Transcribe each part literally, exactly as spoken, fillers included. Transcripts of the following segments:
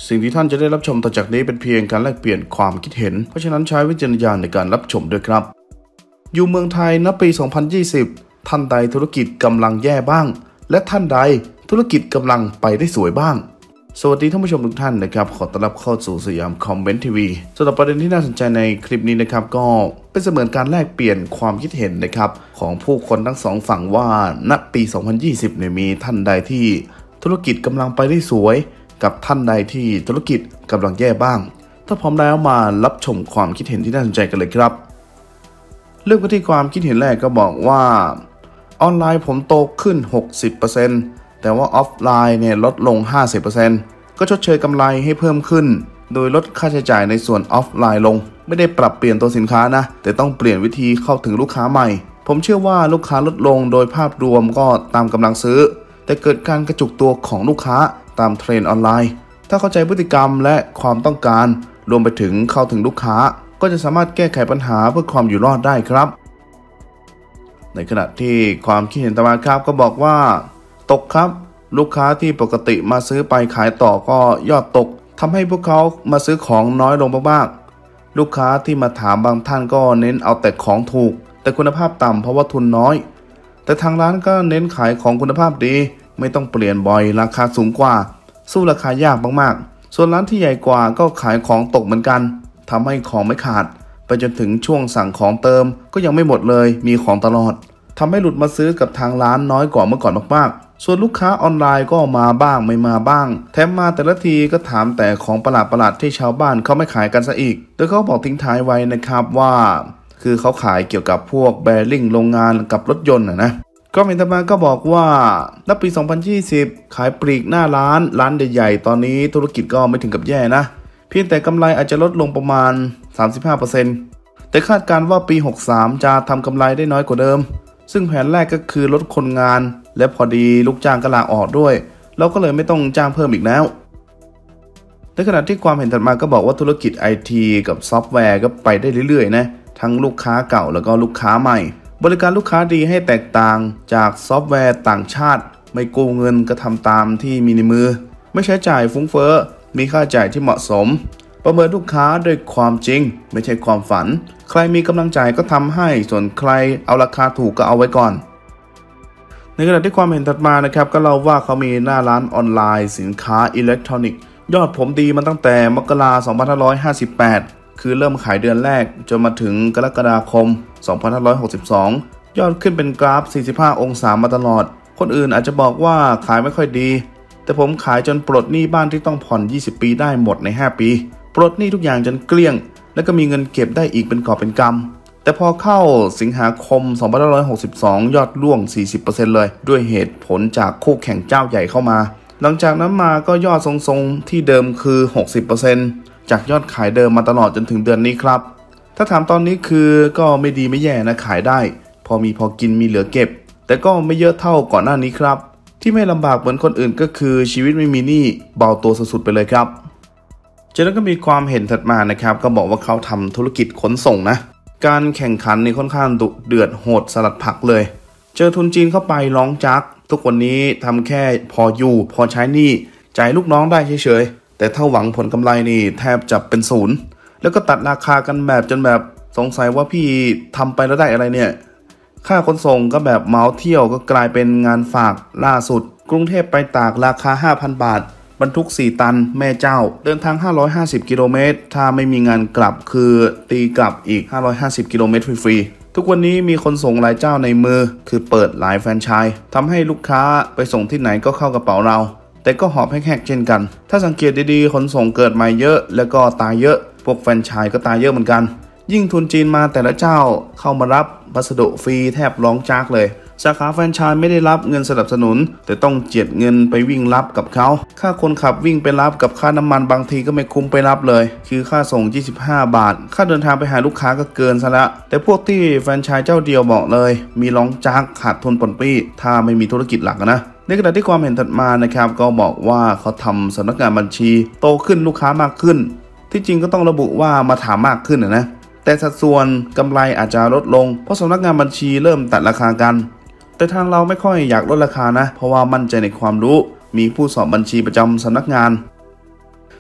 สิ่งที่ท่านจะได้รับชมต่อจากนี้เป็นเพียงการแลกเปลี่ยนความคิดเห็นเพราะฉะนั้นใช้วิจารณญาณในการรับชมด้วยครับอยู่เมืองไทยณปี สองพันยี่สิบ ท่านใดธุรกิจกำลังแย่บ้างและท่านใดธุรกิจกำลังไปได้สวยบ้างสวัสดีท่านผู้ชมทุกท่านนะครับขอต้อนรับเข้าสู่สยามคอมเมนต์ทีวีสำหรับประเด็นที่น่าสนใจในคลิปนี้นะครับก็เป็นเสมือนการแลกเปลี่ยนความคิดเห็นนะครับของผู้คนทั้งสองฝั่งว่าณปี สองพันยี่สิบเนี่ยมีท่านใดที่ธุรกิจกำลังไปได้สวยกับท่านใดที่ธุรกิจกำลังแย่บ้างถ้าพร้อมแล้วมารับชมความคิดเห็นที่น่าสนใจกันเลยครับเริ่มกันที่ความคิดเห็นแรกก็บอกว่าออนไลน์ผมโตขึ้น หกสิบเปอร์เซ็นต์ แต่ว่าออฟไลน์เนี่ยลดลง ห้าสิบเปอร์เซ็นต์ ก็ชดเชยกำไรให้เพิ่มขึ้นโดยลดค่าใช้จ่ายในส่วนออฟไลน์ลงไม่ได้ปรับเปลี่ยนตัวสินค้านะแต่ต้องเปลี่ยนวิธีเข้าถึงลูกค้าใหม่ผมเชื่อว่าลูกค้าลดลงโดยภาพรวมก็ตามกำลังซื้อแต่เกิดการกระจุกตัวของลูกค้าตามเทรนด์ออนไลน์ถ้าเข้าใจพฤติกรรมและความต้องการรวมไปถึงเข้าถึงลูกค้าก็จะสามารถแก้ไขปัญหาเพื่อความอยู่รอดได้ครับในขณะที่ความคิดเห็นต่อมาครับก็บอกว่าตกครับลูกค้าที่ปกติมาซื้อไปขายต่อก็ยอดตกทำให้พวกเขามาซื้อของน้อยลงมากๆลูกค้าที่มาถามบางท่านก็เน้นเอาแต่ของถูกแต่คุณภาพต่ำเพราะว่าทุนน้อยแต่ทางร้านก็เน้นขายของคุณภาพดีไม่ต้องเปลี่ยนบ่อยราคาสูงกว่าสู้ราคายากมากๆส่วนร้านที่ใหญ่กว่าก็ขายของตกเหมือนกันทำให้ของไม่ขาดไปจนถึงช่วงสั่งของเติมก็ยังไม่หมดเลยมีของตลอดทำให้หลุดมาซื้อกับทางร้านน้อยกว่าเมื่อก่อนมากๆส่วนลูกค้าออนไลน์ก็มาบ้างไม่มาบ้างแถมมาแต่ละทีก็ถามแต่ของประหลาดๆที่ชาวบ้านเขาไม่ขายกันซะอีกโดยเขาบอกทิ้งท้ายไว้นะครับว่าคือเขาขายเกี่ยวกับพวกแบริ่งโรงงานกับรถยนต์นะนะก็มีตมาก็บอกว่าณปี สองพันยี่สิบ ขายปลีกหน้าร้านร้านใหญ่ๆตอนนี้ธุรกิจก็ไม่ถึงกับแย่นะเพียงแต่กำไรอาจจะลดลงประมาณ สามสิบห้าเปอร์เซ็นต์ แต่คาดการณ์ว่าปี หกสิบสาม จะทำกำไรได้น้อยกว่าเดิมซึ่งแผนแรกก็คือลดคนงานและพอดีลูกจ้างก็ลาออกด้วยเราก็เลยไม่ต้องจ้างเพิ่มอีกแล้วในขณะที่ความเห็นถัดมาก็บอกว่าธุรกิจ ไอ ที กับซอฟต์แวร์ก็ไปได้เรื่อยๆนะทั้งลูกค้าเก่าแล้วก็ลูกค้าใหม่บริการลูกค้าดีให้แตกต่างจากซอฟต์แวร์ต่างชาติไม่โกงเงินก็ทำตามที่มีในมือไม่ใช้จ่ายฟุ้งเฟ้อมีค่าใช้จ่ายที่เหมาะสมประเมินลูกค้าด้วยความจริงไม่ใช่ความฝันใครมีกำลังจ่ายก็ทำให้ส่วนใครเอาราคาถูกก็เอาไว้ก่อนในขณะที่ความเห็นถัดมานะครับก็เล่าว่าเขามีหน้าร้านออนไลน์สินค้าอิเล็กทรอนิกส์ยอดผมดีมาตั้งแต่มกราคม สองพันห้าร้อยห้าสิบแปดคือเริ่มขายเดือนแรกจนมาถึงกรกฎาคม สองพันห้าร้อยหกสิบสองยอดขึ้นเป็นกราฟ สี่สิบห้า องศามาตลอดคนอื่นอาจจะบอกว่าขายไม่ค่อยดีแต่ผมขายจนปลดหนี้บ้านที่ต้องผ่อนยี่สิบปีได้หมดในห้าปีปลดหนี้ทุกอย่างจนเกลี้ยงแล้วก็มีเงินเก็บได้อีกเป็นกอบเป็นกำแต่พอเข้าสิงหาคม สองพันห้าร้อยหกสิบสอง ยอดร่วง สี่สิบเปอร์เซ็นต์ เลยด้วยเหตุผลจากคู่แข่งเจ้าใหญ่เข้ามาหลังจากนั้นมาก็ยอดทรงๆที่เดิมคือ หกสิบเปอร์เซ็นต์ จากยอดขายเดิมมาตลอดจนถึงเดือนนี้ครับถ้าถามตอนนี้คือก็ไม่ดีไม่แย่นะขายได้พอมีพอกินมีเหลือเก็บแต่ก็ไม่เยอะเท่าก่อนหน้านี้ครับที่ไม่ลำบากเหมือนคนอื่นก็คือชีวิตไม่มีหนี้เบาตัวสุดๆไปเลยครับจากนั้นก็มีความเห็นถัดมานะครับก็บอกว่าเขาทำธุรกิจขนส่งนะการแข่งขันนี่ค่อนข้างดุเดือดโหดสลัดผักเลยเจอทุนจีนเข้าไปร้องจักทุกวันนี้ทำแค่พออยู่พอใช้หนี้จ่ายลูกน้องได้เฉยๆแต่ถ้าหวังผลกำไรนี่แทบจะเป็นศูนย์แล้วก็ตัดราคากันแบบจนแบบสงสัยว่าพี่ทำไปแล้วได้อะไรเนี่ยค่าขนส่งก็แบบเมาเที่ยวก็กลายเป็นงานฝากล่าสุดกรุงเทพไปตากราคา ห้าพัน บาทบรรทุกสี่ตันแม่เจ้าเดินทางห้าร้อยห้าสิบกิโลเมตรถ้าไม่มีงานกลับคือตีกลับอีกห้าร้อยห้าสิบกิโลเมตรฟรีๆทุกวันนี้มีคนส่งหลายเจ้าในมือคือเปิดหลายแฟรนไชส์ทำให้ลูกค้าไปส่งที่ไหนก็เข้ากระเป๋าเราแต่ก็หอบแหกๆเช่นกันถ้าสังเกตดีๆคนส่งเกิดมาเยอะแล้วก็ตายเยอะพวกแฟรนไชส์ก็ตายเยอะเหมือนกันยิ่งทุนจีนมาแต่ละเจ้าเข้ามารับพัสดุฟรีแทบร้องจากเลยสาขาแฟรนไชส์ไม่ได้รับเงินสนับสนุนแต่ต้องเจียดเงินไปวิ่งรับกับเขาค่าคนขับวิ่งไปรับกับค่าน้ำมันบางทีก็ไม่คุ้มไปรับเลยคือค่าส่งยี่สิบห้าบาทค่าเดินทางไปหาลูกค้าก็เกินซะละแต่พวกที่แฟรนไชส์เจ้าเดียวบอกเลยมีร้องจากขาดทุนปนปี้ถ้าไม่มีธุรกิจหลักนะในขณะที่ความเห็นถัดมานะครับก็บอกว่าเขาทำสำนักงานบัญชีโตขึ้นลูกค้ามากขึ้นที่จริงก็ต้องระบุว่ามาถามมากขึ้นนะแต่สัดส่วนกำไรอาจจะลดลงเพราะสำนักงานบัญชีเริ่มตัดราคากันแต่ทางเราไม่ค่อยอยากลดราคานะเพราะว่ามั่นใจในความรู้มีผู้สอบบัญชีประจำสำนักงาน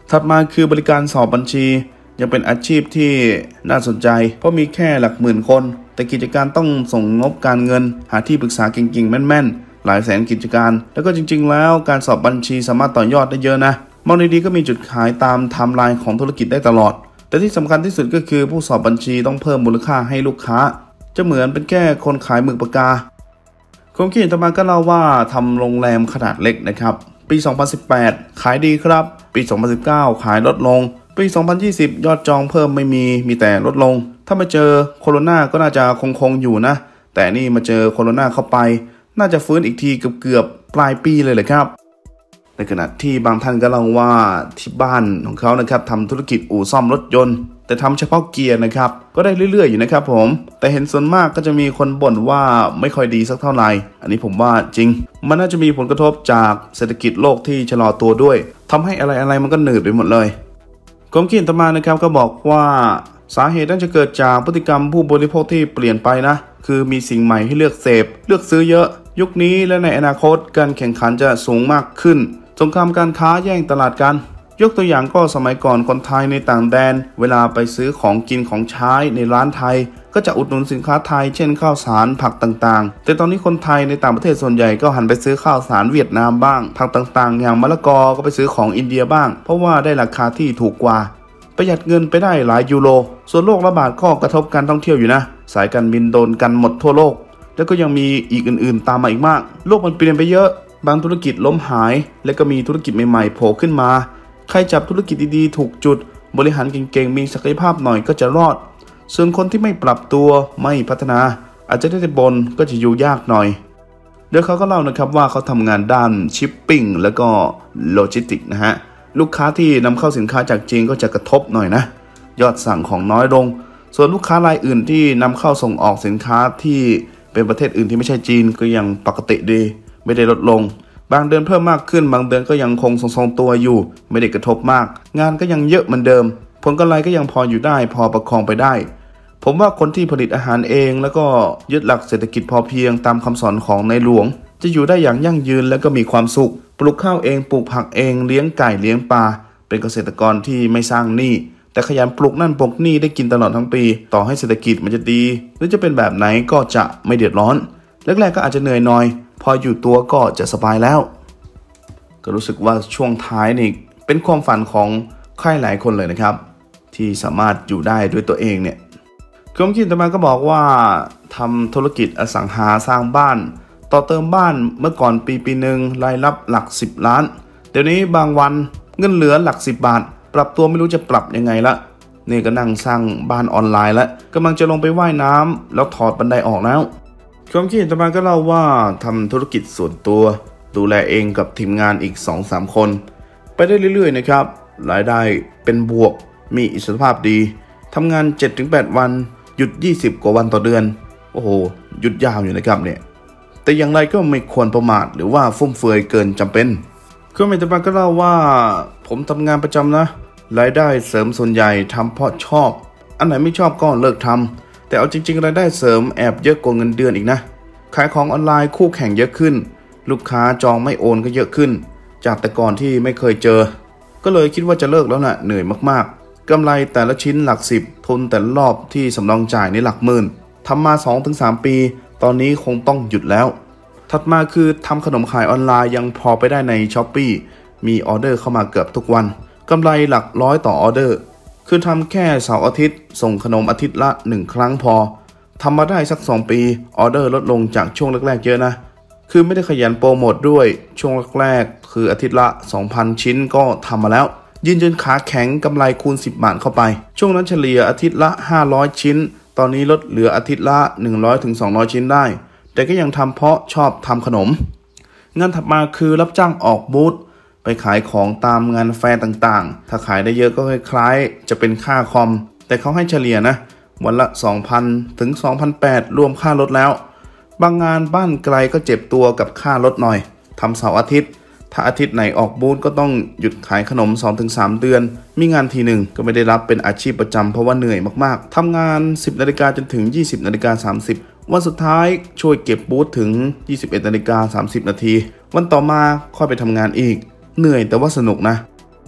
ถัดมาคือบริการสอบบัญชียังเป็นอาชีพที่น่าสนใจเพราะมีแค่หลักหมื่นคนแต่กิจการต้องส่งงบการเงินหาที่ปรึกษาเก่งๆแม่นๆหลายแสนกิจการแล้วก็จริงๆแล้วการสอบบัญชีสามารถต่อยอดได้เยอะนะมองดีๆก็มีจุดขายตามไทม์ไลน์ของธุรกิจได้ตลอดแต่ที่สำคัญที่สุดก็คือผู้สอบบัญชีต้องเพิ่มมูลค่าให้ลูกค้าจะเหมือนเป็นแค่คนขายหมึกปากกาความคิดเห็นต่อมาก็เล่าว่าทำโรงแรมขนาดเล็กนะครับปีสองพันสิบแปดขายดีครับปีสองพันสิบเก้าขายลดลงปีสองพันยี่สิบยอดจองเพิ่มไม่มีมีแต่ลดลงถ้ามาเจอโควิดก็น่าจะคงคงอยู่นะแต่นี่มาเจอโควิดเข้าไปน่าจะฟื้นอีกทีเกือบๆปลายปีเลยเลยครับในขณะที่บางท่านก็เล่าว่าที่บ้านของเขานะครับทำธุรกิจอู่ซ่อมรถยนต์แต่ทำเฉพาะเกียร์นะครับก็ได้เรื่อยๆอยู่นะครับผมแต่เห็นส่วนมากก็จะมีคนบ่นว่าไม่ค่อยดีสักเท่าไหร่อันนี้ผมว่าจริงมันน่าจะมีผลกระทบจากเศรษฐกิจโลกที่ชะลอตัวด้วยทำให้อะไรๆมันก็หนืดไปหมดเลยความคิดเห็นต่อมานะครับก็บอกว่าสาเหตุน่าจะเกิดจากพฤติกรรมผู้บริโภคที่เปลี่ยนไปนะคือมีสิ่งใหม่ให้เลือกเสพเลือกซื้อเยอะยุคนี้และในอนาคตการแข่งขันจะสูงมากขึ้นสงครามการค้าแย่งตลาดกันยกตัวอย่างก็สมัยก่อนคนไทยในต่างแดนเวลาไปซื้อของกินของใช้ในร้านไทยก็จะอุดหนุนสินค้าไทยเช่นข้าวสารผักต่างๆแต่ตอนนี้คนไทยในต่างประเทศส่วนใหญ่ก็หันไปซื้อข้าวสารเวียดนามบ้างผักต่างๆอย่างมะละกอก็ไปซื้อของอินเดียบ้างเพราะว่าได้ราคาที่ถูกกว่าประหยัดเงินไปได้หลายยูโรส่วนโรคระบาดก็กระทบการท่องเที่ยวอยู่นะสายการบินโดนกันหมดทั่วโลกแล้วก็ยังมีอีกอื่นๆตามมาอีกมากโลกมันเปลี่ยนไปเยอะบางธุรกิจล้มหายและก็มีธุรกิจใหม่ๆโผล่ขึ้นมาใครจับธุรกิจดีๆถูกจุดบริหารเก่งๆมีศักยภาพหน่อยก็จะรอดส่วนคนที่ไม่ปรับตัวไม่พัฒนาอาจจะได้แต่บนก็จะอยู่ยากหน่อยโดยเขาก็เล่านะครับว่าเขาทำงานด้านชิปปิ้งแล้วก็โลจิสติกนะฮะลูกค้าที่นำเข้าสินค้าจากจีนก็จะกระทบหน่อยนะยอดสั่งของน้อยลงส่วนลูกค้ารายอื่นที่นำเข้าส่งออกสินค้าที่เป็นประเทศอื่นที่ไม่ใช่จีนก็ยังปกติดีไม่ได้ลดลงบางเดือนเพิ่มมากขึ้นบางเดือนก็ยังคงทรงๆตัวอยู่ไม่ได้กระทบมากงานก็ยังเยอะเหมือนเดิมผลกำไรก็ยังพออยู่ได้พอประคองไปได้ผมว่าคนที่ผลิตอาหารเองแล้วก็ยึดหลักเศรษฐกิจพอเพียงตามคำสอนของในหลวงจะอยู่ได้อย่างยั่งยืนและก็มีความสุขปลูกข้าวเองปลูกผักเองเลี้ยงไก่เลี้ยงปลาเป็นเกษตรกรที่ไม่สร้างหนี้แต่ขยันปลูกนั่นปลูกนี่ได้กินตลอดทั้งปีต่อให้เศรษฐกิจมันจะดีหรือจะเป็นแบบไหนก็จะไม่เดือดร้อนแรกๆก็อาจจะเหนื่อยหน่อยพออยู่ตัวก็จะสบายแล้วก็รู้สึกว่าช่วงท้ายนี่เป็นความฝันของใครหลายคนเลยนะครับที่สามารถอยู่ได้ด้วยตัวเองเนี่ยความคิดต่อมาก็บอกว่าทำธุรกิจอสังหาสร้างบ้านต่อเติมบ้านเมื่อก่อนปีปีหนึ่งรายรับหลักสิบล้านเดี๋ยวนี้บางวันเงินเหลือหลักสิบบาทปรับตัวไม่รู้จะปรับยังไงละนี่ก็นั่งสร้างบ้านออนไลน์แล้วกำลังจะลงไปว่ายน้ำแล้วถอดบันไดออกแล้วความคิดต่อมาก็เล่าว่าทำธุรกิจส่วนตัวดูแลเองกับทีมงานอีก สองถึงสาม คนไปได้เรื่อยๆนะครับรายได้เป็นบวกมีอิสรภาพดีทำงาน เจ็ดถึงแปด วันหยุดยี่สิบกว่าวันต่อเดือนโอ้โหหยุดยาวอยู่นะครับเนี่ยแต่อย่างไรก็ไม่ควรประมาทหรือว่าฟุ่มเฟือยเกินจำเป็นคือเมตาบาก็เล่าว่าผมทำงานประจำนะรายได้เสริมส่วนใหญ่ทำเพราะชอบอันไหนไม่ชอบก็เลิกทำแต่เอาจริงๆรายได้เสริมแอบเยอะกว่าเงินเดือนอีกนะขายของออนไลน์คู่แข่งเยอะขึ้นลูกค้าจองไม่โอนก็เยอะขึ้นจากแต่ก่อนที่ไม่เคยเจอก็เลยคิดว่าจะเลิกแล้วนะเหนื่อยมากๆกำไรแต่ละชิ้นหลักสิบทุนแต่ละรอบที่สำรองจ่ายในหลักหมื่นทำมา สองถึงสาม ปีตอนนี้คงต้องหยุดแล้วถัดมาคือทำขนมขายออนไลน์ยังพอไปได้ใน Shopee มีออเดอร์เข้ามาเกือบทุกวันกำไรหลักร้อยต่อออเดอร์คือทำแค่เสาร์อาทิตย์ส่งขนมอาทิตย์ละหนึ่งครั้งพอทำมาได้สักสองปีออเดอร์ลดลงจากช่วงแรกๆเยอะนะคือไม่ได้ขยันโปรโมทด้วยช่วงแรกๆคืออาทิตย์ละ สองพัน ชิ้นก็ทำมาแล้วยืนจนขาแข็งกำไรคูณสิบบาทเข้าไปช่วงนั้นเฉลี่ยอาทิตย์ละห้าร้อยชิ้นตอนนี้ลดเหลืออาทิตย์ละหนึ่งร้อยถึงสองร้อยชิ้นได้แต่ก็ยังทำเพราะชอบทำขนมงานถัดมาคือรับจ้างออกบูธไปขายของตามงานแฟร์ต่างๆถ้าขายได้เยอะก็คล้ายๆจะเป็นค่าคอมแต่เขาให้เฉลี่ยนะวันละ สองพัน ถึง สองพันแปดร้อย รวมค่ารถแล้วบางงานบ้านไกลก็เจ็บตัวกับค่ารถหน่อยทำเสาร์อาทิตย์ถ้าอาทิตย์ไหนออกบูธก็ต้องหยุดขายขนม สองถึงสาม เดือนมีงานทีหนึ่งก็ไม่ได้รับเป็นอาชีพประจำเพราะว่าเหนื่อยมากๆทำงาน สิบนาฬิกาจนถึง ยี่สิบนาฬิกาสามสิบวันสุดท้ายช่วยเก็บบูธถึง ยี่สิบเอ็ดนาฬิกาสามสิบนาทีวันต่อมาค่อยไปทำงานอีกเหนื่อยแต่ว่าสนุกนะ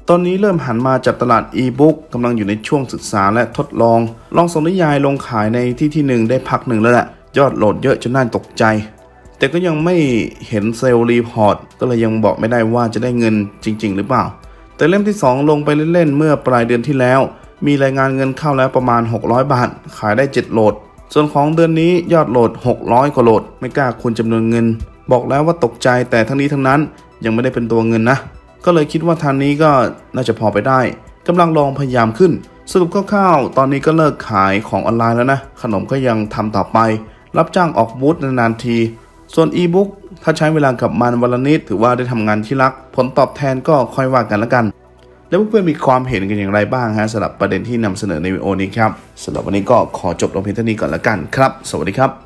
ตอนนี้เริ่มหันมาจับตลาดอีบุ๊กกำลังอยู่ในช่วงศึกษาและทดลองลองส่งนิยายลงขายในที่ที่หนึ่งได้พักหนึ่งแล้วแหละยอดโหลดเยอะจนน่าตกใจแต่ก็ยังไม่เห็นเซลล์รีพอร์ตก็เลยยังบอกไม่ได้ว่าจะได้เงินจริงๆหรือเปล่าแต่เล่มที่สองลงไปเล่นๆเมื่อปลายเดือนที่แล้วมีรายงานเงินเข้าแล้วประมาณหกร้อยบาทขายได้เจ็ดโหลดส่วนของเดือนนี้ยอดโหลดหกร้อยกว่าโหลดไม่กล้าคูณจำนวนเงินบอกแล้วว่าตกใจแต่ทั้งนี้ทั้งนั้นยังไม่ได้เป็นตัวเงินนะก็เลยคิดว่าทางนี้ก็น่าจะพอไปได้กำลังลองพยายามขึ้นสรุปคร่าวๆตอนนี้ก็เลิกขายของออนไลน์แล้วนะขนมก็ยังทำต่อไปรับจ้างออกบูธนานๆทีส่วนอีบุ๊กถ้าใช้เวลากับมันวันละนิดถือว่าได้ทำงานที่รักผลตอบแทนก็ค่อยว่ากันละกันแล้วเพื่อนๆมีความเห็นกันอย่างไรบ้างฮะสำหรับประเด็นที่นำเสนอในวิดีโอนี้ครับสำหรับวันนี้ก็ขอจบลงเพียงเท่านี้ก่อนละกันครับสวัสดีครับ